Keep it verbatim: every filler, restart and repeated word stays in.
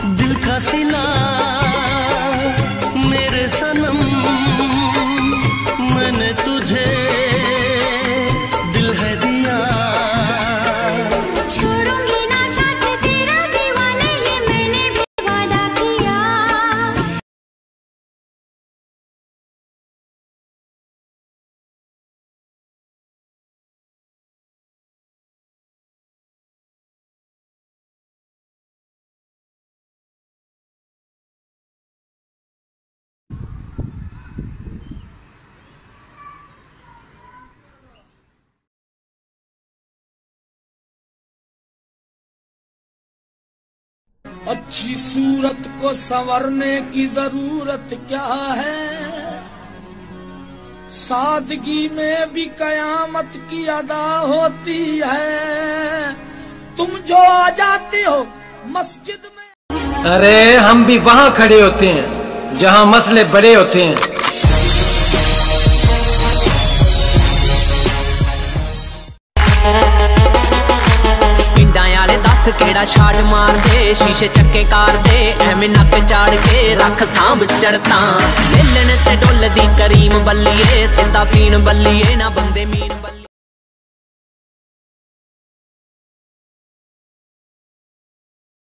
दिल का सिला मेरे सनम, मैंने तुझे दिल है दिया। छोड़ूंगी ना साथ तेरा दीवाने, ये मैंने भी वादा किया। अच्छी सूरत को संवरने की जरूरत क्या है, सादगी में भी कयामत की अदा होती है। तुम जो आ जाती हो मस्जिद में। अरे हम भी वहाँ खड़े होते हैं जहाँ मसले बड़े होते हैं। केड़ा छाड़ मार दे, शीशे चक्के कार दे, एवें नक चाड़ के रख सांभ चढ़ता। मिलन ते डुल दी करीम बल्लिए, सिद्धा सीन बल्लिए ना बंदे मी